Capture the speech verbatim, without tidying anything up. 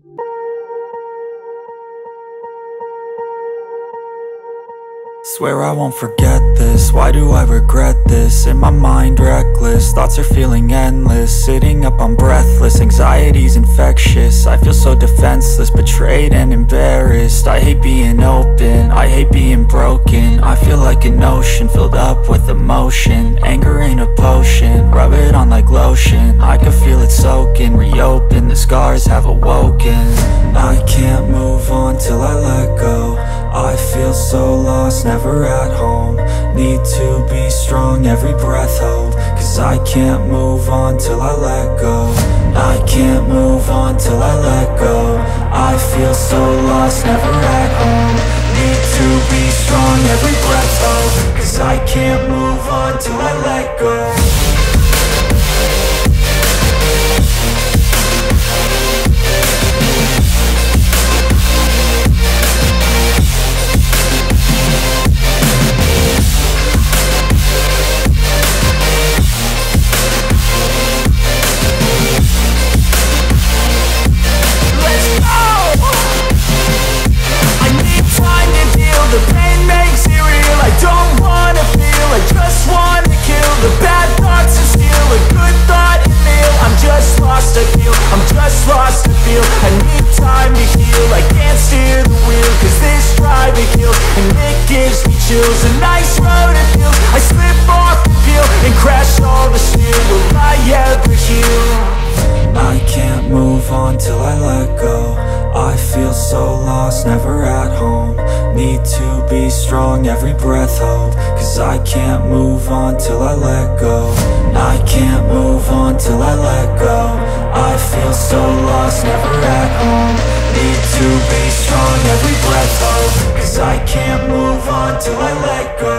Swear I won't forget this, why do I regret this? In my mind reckless, thoughts are feeling endless. Sitting up, I'm breathless, anxiety's infectious. I feel so defenseless, betrayed and embarrassed. I hate being open, I hate being broken. I feel like an ocean, filled up with emotion. Anger ain't a potion, rub it on like lotion. I can feel it soaking, reopen, the scars have awoken. I can't move on till I let go. I feel so lost, never at home. Need to be strong, every breath hold. Cause I can't move on till I let go. I can't move on till I let go. I feel so lost, never at home. Need to be strong, every breath hold. Cause I can't move on till I let go. A nice road it feels. I slip off the peel and crash all the steel. Will I ever heal? I can't move on till I let go. I feel so lost, never at home. Need to be strong, every breath hold. Cause I can't move on till I let go. I can't move on till I let go. I feel so lost, never at home. Need to be strong, every breath hold. Cause I can't move on till I let go.